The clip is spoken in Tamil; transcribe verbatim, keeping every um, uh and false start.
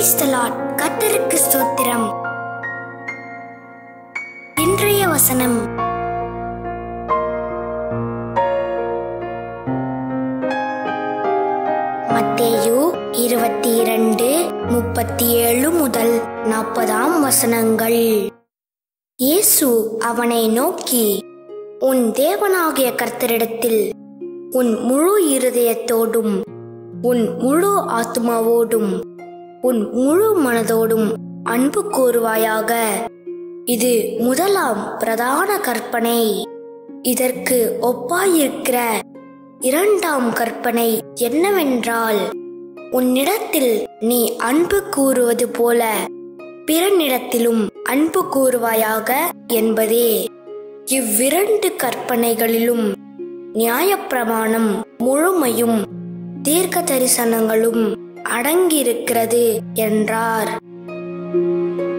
Praise the Lord. கர்த்தருக்கு ஸ்தோத்திரம். இன்றைய வசனம் மத்தேயு இருபத்தி இரண்டு முப்பத்தி ஏழு முதல் நாற்பதாம் வசனங்கள். இயேசு அவனை நோக்கி, உன் தேவனாகிய கர்த்தரிடத்தில் உன் முழு இருதயத்தோடும் உன் முழு ஆத்மாவோடும் உன் முழு மனதோடும் அன்பு கூறுவாயாக. இது முதலாம் பிரதான கற்பனை. இதற்கு ஒப்பாயிருக்கிற இரண்டாம் கற்பனை என்னவென்றால், உன்னிடத்தில் நீ அன்பு கூறுவது போல பிறனிடத்திலும் அன்பு கூறுவாயாக என்பதே. இவ்விரண்டு கற்பனைகளிலும் நியாயப்பிரமாணம் முழுமையும் தீர்க்க தரிசனங்களும் அடங்கியிருக்கிறது என்றார்.